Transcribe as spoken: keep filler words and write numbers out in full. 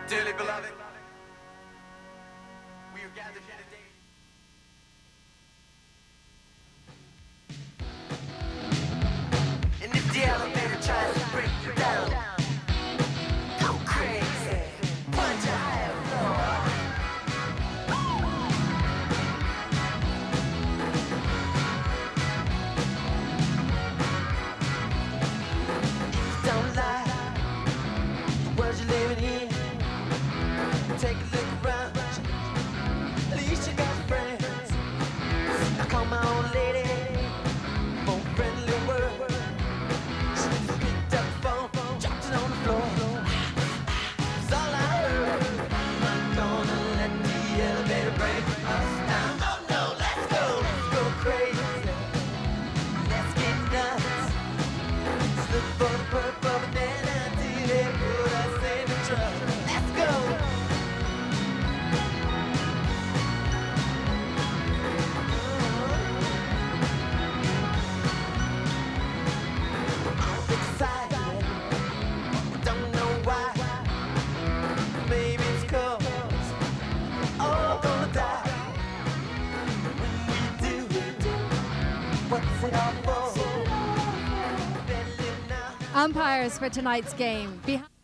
Dearly beloved, we are gathered here today. And if the elevator tries to break you down, go crazy, punch a higher floor. Don't lie, the world you're living in. Take a look around, at least you got friends. I call my old lady for a friendly word. She picked up the phone, dropped it on the floor. That's all I heard. I'm not gonna let the elevator break us down. Oh no, let's go, let's go crazy. Let's get nuts. Let's look for the purple banana until they put us in the truck. Let's go. Umpires for tonight's game. Behind